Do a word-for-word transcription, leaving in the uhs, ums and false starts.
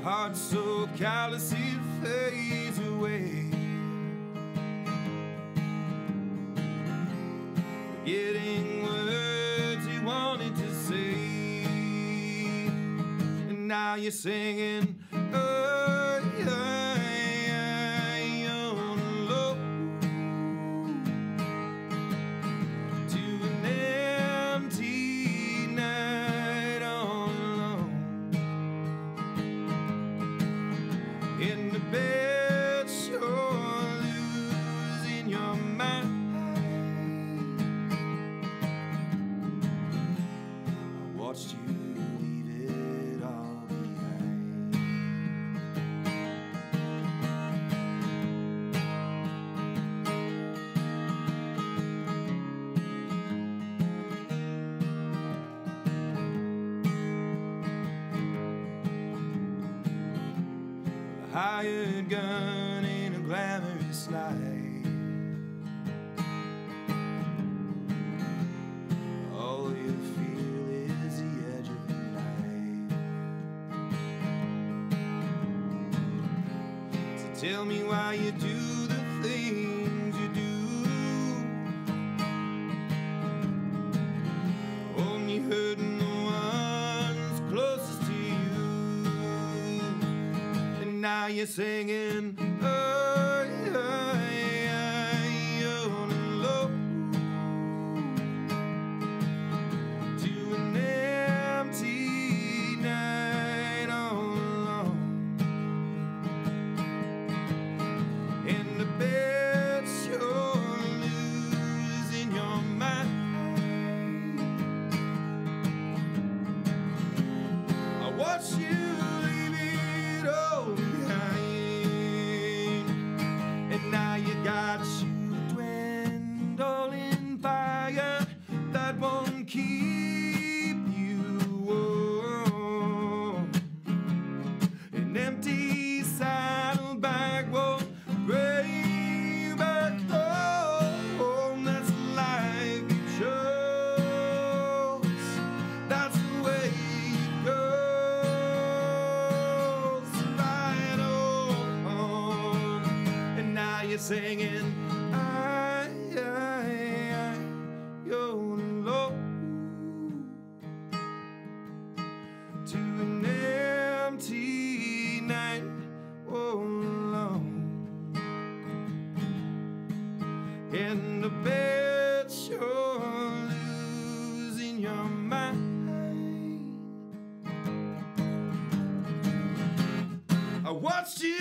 heart so callous it fades away, forgetting words you wanted to say, and now you're singing, oh, yeah, yeah, you're alone to an empty night all alone in the bed, you're losing your mind. Watched you leave it all behind. A hired gun in a glamorous life, all you feel is the edge of the knife. So tell me why you do the things you do, only hurting the ones closest to you. And now you're singing, oh yeah, yeah, you're alone to an empty night all alone in the bed, you're losing your mind. I watch you leave it all behind, and now you got you dwindling fire that won't keep you warm. An empty saddlebag won't bring back home. That's the life you chose, that's the way it goes. Right on, and now you're singing, I, I, I, you're alone to an empty night all alone in the bed, you're losing your mind. I watched you